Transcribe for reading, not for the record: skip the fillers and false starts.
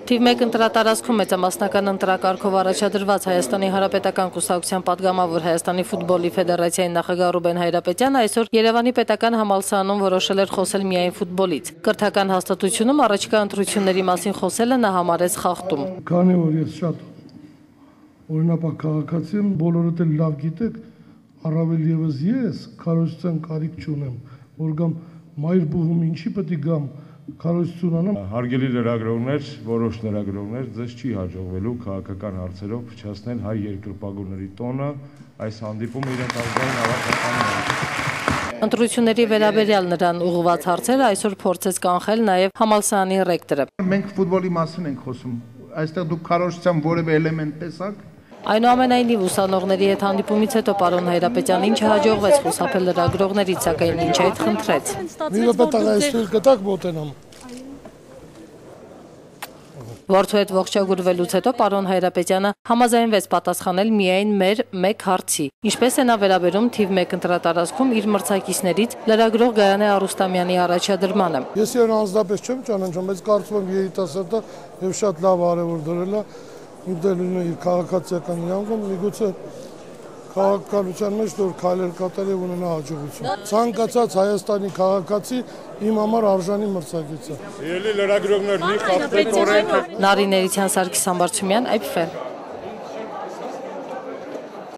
Թիվ 1 ընտրատարածքում մեծամասնական ընտրակարգով առաջադրված Հայաստանի Հանրապետական կուսակցության պատգամավոր Հայաստանի ֆուտբոլի ֆեդերացիայի նախագահ Ռուբեն Հայրապետյանը այսօր Երևանի պետական համալսարանում որոշել էր խոսել միայն ֆուտբոլից։ Կրթական հաստատությունում առաջիկա ընտրությունների մասին խոսելը նա համարեց խախտում։ Քանի որ ես շատ օրինապար քաղաքացի եմ, բոլորդ էլ լավ գիտեք, առավել եւս ես քարոզության կարիք չունեմ, որ գամ մայր բուհում ինչի պետք է գամ քարոզություն անեմ։ Հարգելի լրագրողներ, որոշ լրագրողներ, ձեզ չի հաջողվելու քաղաքական հարցերով փչացնել հայ երկրպագուների տոնը, այս հանդիպումը իրենք ազգային հավաքականն է։ Ընտրությունների վերաբերյալ նրան ուղղված հարցերը այսօր փորձեց կանխել նաև համալսարանի ռեկտորը։ Մենք ֆուտբոլի մասին ենք խոսում։ Այստեղ դուք քարոզության որևէ էլեմենտ տեսաք։ Այնուամենայնիվ ուսանողների հետ հանդիպումից հետո պարոն Հայրապետյանին չհաջողվեց խուսափել լրագրողներից, սակայն ինչ այդ խնդրեց։ Մի րոպե այստեղ կտակ մոտենամ։ Որդու հետ ողջագուրվելուց հետո պարոն Հայրապետյանը համաձայնվեց պատասխանել միայն մեր մեկ հարցի։ Ինչպես է նա վերաբերում թիվ 1 ընտրատարածքում իր մրցակիցներից լրագրող Գայանե Արուստամյանի առաջադրմանը։ Ես իրեն անձնապես չեմ ճանաչում, բայց կարծում եմ երիտասարդը եւ շատ լավ արևոր դրել է։ Ուդելունը իր քաղաքացիական իրավունքում միգուցե քաղաքականության մեջ որ քայլեր կատարի ունենա հաջողություն։ Ցանկացած Հայաստանի քաղաքացի իմ համար արժանի մրցակից է։ Ելի լրագրողներ մի խախտեք օրենքը։ Նարին Էրիցյան, Սարգիս Համբարձումյան, IPFM։